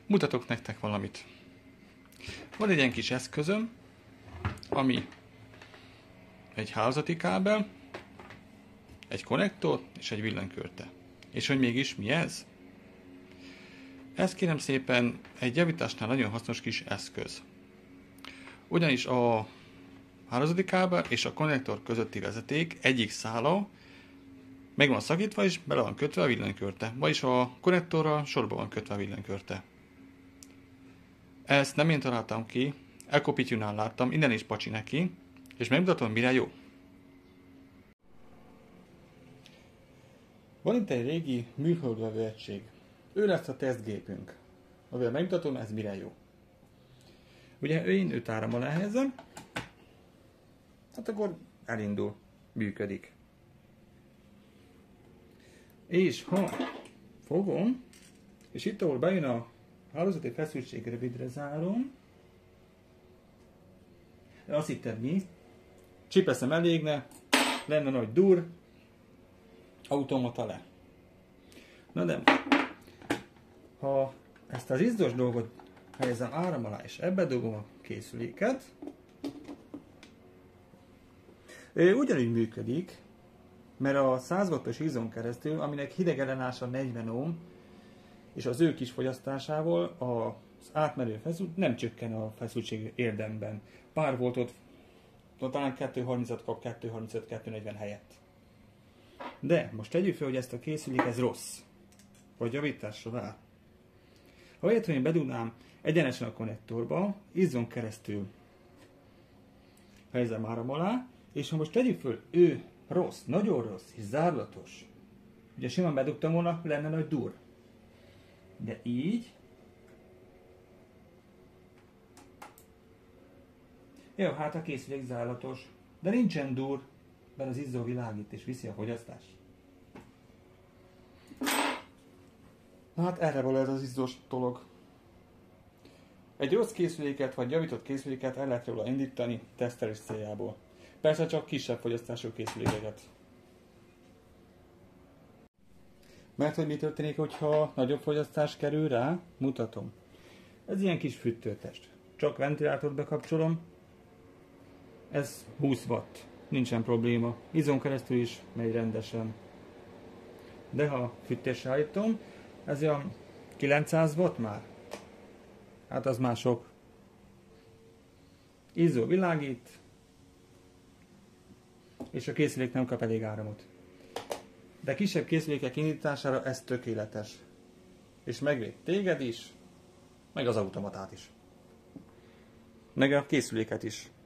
Mutatok nektek valamit. Van egy ilyen kis eszközöm, ami egy hálózati kábel, egy konnektor és egy villanykörte. És hogy mégis mi ez? Ez kérem szépen egy javításnál nagyon hasznos kis eszköz. Ugyanis a hálózati kábel és a konnektor közötti vezeték egyik szála meg van szakítva és bele van kötve a villanykörte, vagyis a konnektorral sorba van kötve a villanykörte. Ezt nem én találtam ki, Ecopityunál láttam, innen is pacsi neki, és megmutatom, mire jó. Van itt egy régi műholdvevő egység. Ő lesz a tesztgépünk. Amivel megmutatom, ez mire jó. Ugye én őt árammal elhelyezem, hát akkor elindul, működik. És ha fogom, és itt ahol bejön a hálózati feszültség, rövidre zárom, azt hittem mi, csipeszem elégne, lenne nagy dur, automata le. Na de, ha ezt az izzós dolgot helyezem áram alá, és ebbe dugom a készüléket, ugyanúgy működik, mert a 100 wattos izzón keresztül, aminek hidegellenállása 40 ohm, és az ő kis fogyasztásával az átmenő feszültség nem csökken a feszültség érdemben. Pár voltot, talán 230-at kap 235-240 helyett. De most tegyük fel, hogy ezt a készülék ez rossz, vagy javításra vár. Ha értem, én bedugnám egyenesen a konnektorba, izzon keresztül helyezem áram alá, és ha most tegyük föl, ő rossz, nagyon rossz és zárlatos, ugye simán bedugtam volna, lenne nagy dur. De így, jó, hát a készülék zárlatos, de nincsen dur, mert az izzó világít és viszi a fogyasztást. Na hát erre való ez az izzós dolog. Egy rossz készüléket vagy javított készüléket el lehet róla indítani tesztelés céljából. Persze csak kisebb fogyasztású készülékeket. Mert hogy mi történik, hogyha nagyobb fogyasztás kerül rá? Mutatom. Ez ilyen kis fűtőtest. Csak ventilátort bekapcsolom. Ez 20 watt. Nincsen probléma. Izzon keresztül is megy rendesen. De ha fűtésre állítom, ez olyan 900 watt már. Hát az már sok. Izzó világít, és a készülék nem kap elég áramot. De kisebb készülékek indítására ez tökéletes. És megvéd téged is, meg az automatát is. Meg a készüléket is.